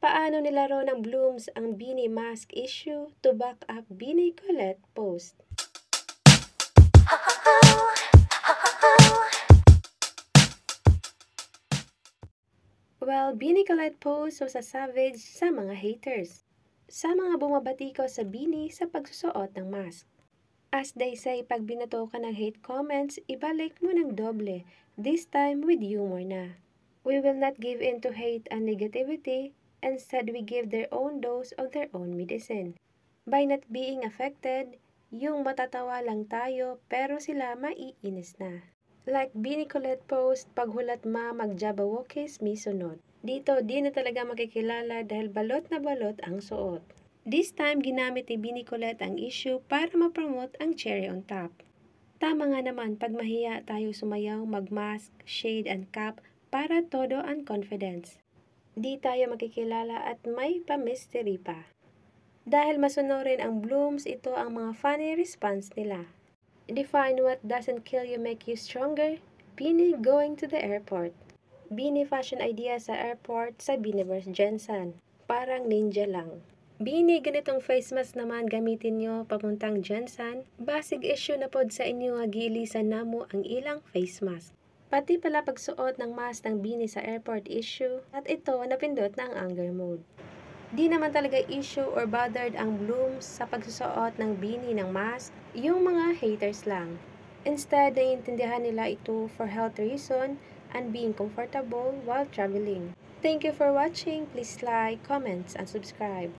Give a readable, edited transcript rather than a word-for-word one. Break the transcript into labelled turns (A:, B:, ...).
A: Paano nilaro ng Blooms ang Beanie Mask issue to back up Beanie Colette post? Well, Beanie Colette post was a savage sa mga haters. Sa mga bumabatiko sa Beanie sa pagsusuot ng mask. As they say, pag binato ka ng hate comments, ibalik mo ng doble, this time with humor na. We will not give in to hate and negativity, instead we give their own dose of their own medicine. By not being affected, yung matatawa lang tayo pero sila maiinis na. Like Beanie Colette post, paghulat magjabawokis misunod. Dito di na talaga makikilala dahil balot na balot ang suot. This time, ginamit ni Beanie Colette ang issue para ma-promote ang cherry on top. Tama nga naman pag mahiya tayo sumayaw, mag-mask, shade and cap para todo ang confidence. Di tayo makikilala at may pa-mystery pa. Dahil masunurin ang Blooms, ito ang mga funny response nila. Define what doesn't kill you make you stronger. Beanie going to the airport. Beanie fashion idea sa airport sa Beanieverse Jensen. Parang ninja lang. Beanie, ganitong face mask naman gamitin nyo papuntang Jensen. Basig issue na pod sa inyo nga giilisan namo ang ilang face mask. Pati pala pagsuot ng mask ng Beanie sa airport issue at ito napindot na ang anger mode. Di naman talaga issue or bothered ang Blooms sa pagsusuot ng Beanie ng mask, yung mga haters lang. Instead, naiintindihan nila ito for health reason and being comfortable while traveling. Thank you for watching. Please like, comments, and subscribe.